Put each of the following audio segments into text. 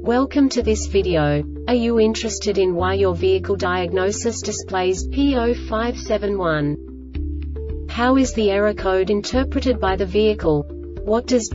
Welcome to this video. Are you interested in why your vehicle diagnosis displays P0571? How is the error code interpreted by the vehicle? What does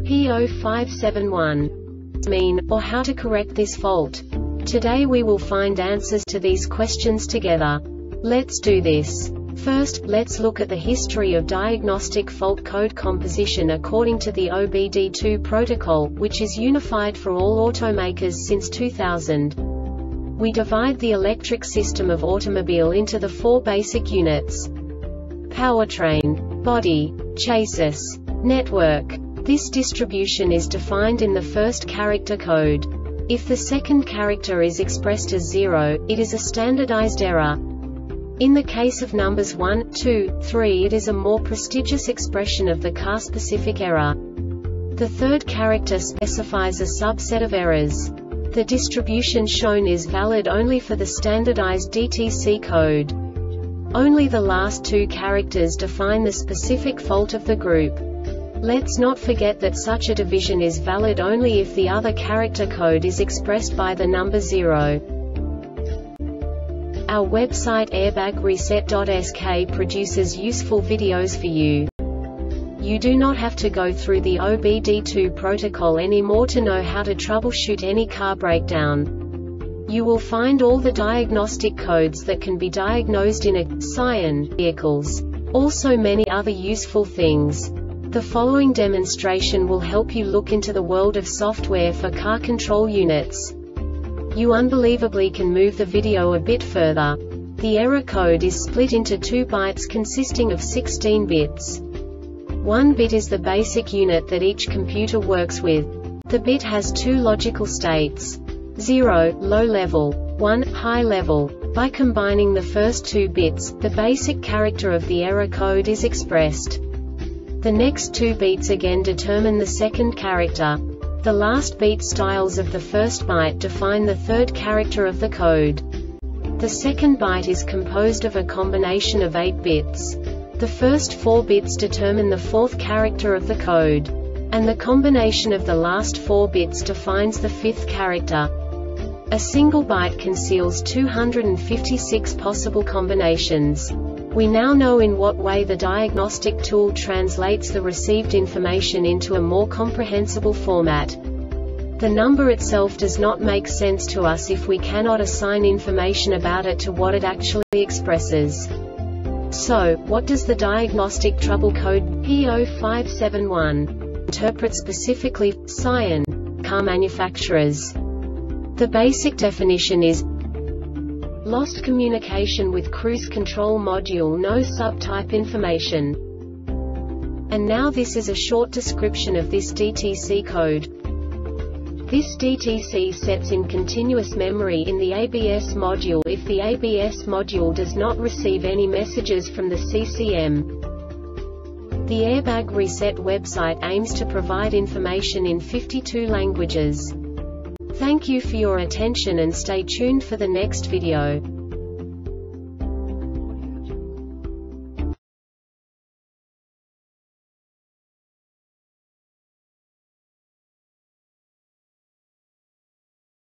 P0571 mean, or how to correct this fault? Today we will find answers to these questions together. Let's do this. First, let's look at the history of diagnostic fault code composition according to the OBD2 protocol, which is unified for all automakers since 2000. We divide the electric system of automobile into the four basic units: powertrain, body, chassis, network. This distribution is defined in the first character code. If the second character is expressed as 0, it is a standardized error. In the case of numbers 1, 2, 3, it is a more prestigious expression of the car-specific error. The third character specifies a subset of errors. The distribution shown is valid only for the standardized DTC code. Only the last two characters define the specific fault of the group. Let's not forget that such a division is valid only if the other character code is expressed by the number 0. Our website airbagreset.sk produces useful videos for you. You do not have to go through the OBD2 protocol anymore to know how to troubleshoot any car breakdown. You will find all the diagnostic codes that can be diagnosed in a Scion vehicles. Also many other useful things. The following demonstration will help you look into the world of software for car control units. You unbelievably can move the video a bit further. The error code is split into 2 bytes consisting of 16 bits. 1 bit is the basic unit that each computer works with. The bit has 2 logical states: 0, low level, 1, high level. By combining the first 2 bits, the basic character of the error code is expressed. The next 2 beats again determine the second character. The last beat styles of the first byte define the third character of the code. The second byte is composed of a combination of 8 bits. The first 4 bits determine the fourth character of the code. And the combination of the last 4 bits defines the fifth character. A single byte conceals 256 possible combinations. We now know in what way the diagnostic tool translates the received information into a more comprehensible format. The number itself does not make sense to us if we cannot assign information about it to what it actually expresses. So, what does the diagnostic trouble code P0571 interpret specifically for Scion car manufacturers? The basic definition is lost communication with cruise control module, no subtype information. And now this is a short description of this DTC code. This DTC sets in continuous memory in the ABS module if the ABS module does not receive any messages from the CCM. The Airbag Reset website aims to provide information in 52 languages. Thank you for your attention and stay tuned for the next video.